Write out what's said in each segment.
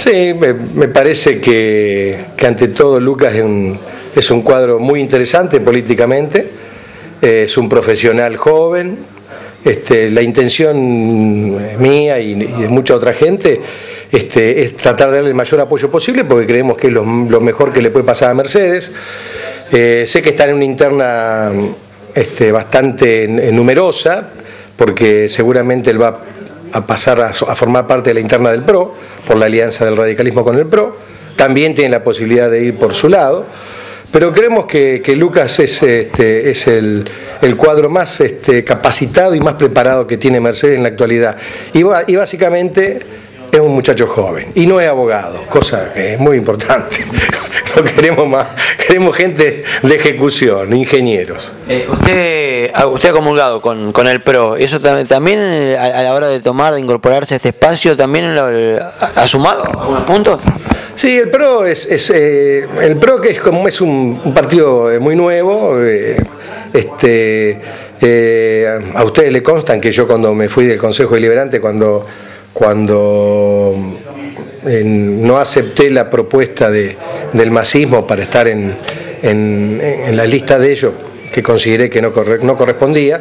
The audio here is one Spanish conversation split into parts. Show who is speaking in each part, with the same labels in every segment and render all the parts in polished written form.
Speaker 1: Sí, me parece que ante todo Lucas es un cuadro muy interesante políticamente, es un profesional joven. La intención mía y de mucha otra gente es tratar de darle el mayor apoyo posible porque creemos que es lo mejor que le puede pasar a Mercedes. Sé que está en una interna bastante numerosa, porque seguramente él va a pasar a formar parte de la interna del PRO, por la alianza del radicalismo con el PRO. También tiene la posibilidad de ir por su lado, pero creemos que Lucas es el cuadro más capacitado y más preparado que tiene Mercedes en la actualidad. Y básicamente es un muchacho joven y no es abogado, cosa que es muy importante. No queremos más, queremos gente de ejecución, ingenieros.
Speaker 2: Usted ha comulgado con el PRO, ¿eso también a la hora de de incorporarse a este espacio, también ha sumado algunos puntos?
Speaker 1: Sí, el PRO el PRO, que es un partido muy nuevo. A ustedes le constan que yo, cuando me fui del Consejo Deliberante, cuando no acepté la propuesta del masismo para estar en la lista de ellos, que consideré que no correspondía,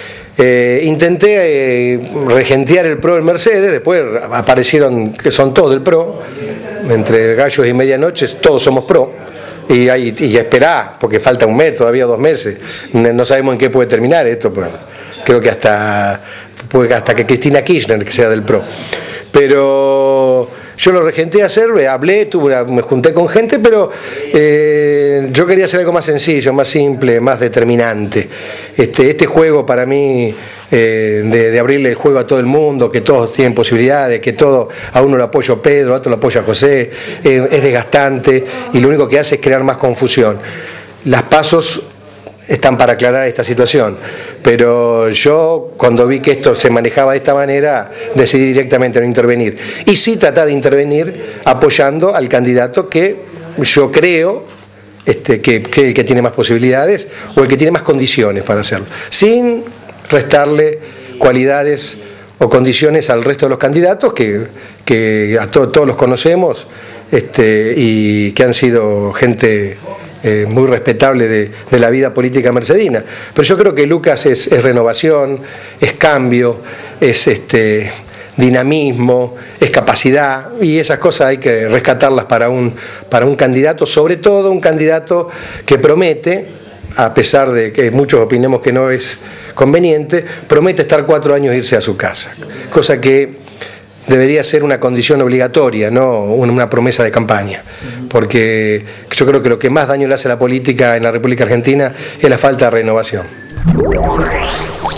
Speaker 1: intenté regentear el PRO del Mercedes. Después aparecieron que son todos del PRO, entre gallos y medianoches todos somos PRO, y esperá, porque falta un mes, todavía 2 meses, no sabemos en qué puede terminar esto, pues, creo que hasta que Cristina Kirchner que sea del PRO. Pero yo lo regenté a hacer, hablé, me junté con gente, pero yo quería hacer algo más sencillo, más simple, más determinante. Este juego para mí, de abrirle el juego a todo el mundo, que todos tienen posibilidades, que a uno lo apoya Pedro, a otro lo apoya José, es desgastante y lo único que hace es crear más confusión. Las pasos están para aclarar esta situación, pero yo, cuando vi que esto se manejaba de esta manera, decidí directamente no intervenir, y sí tratar de intervenir apoyando al candidato que yo creo que el que tiene más posibilidades o el que tiene más condiciones para hacerlo, sin restarle cualidades o condiciones al resto de los candidatos que a todos los conocemos, y que han sido gente muy respetable de la vida política mercedina. Pero yo creo que Lucas es renovación, es cambio, es dinamismo, es capacidad, y esas cosas hay que rescatarlas para un candidato, sobre todo un candidato que promete, a pesar de que muchos opinemos que no es conveniente, promete estar 4 años e irse a su casa, cosa que debería ser una condición obligatoria, no una promesa de campaña, porque yo creo que lo que más daño le hace a la política en la República Argentina es la falta de renovación.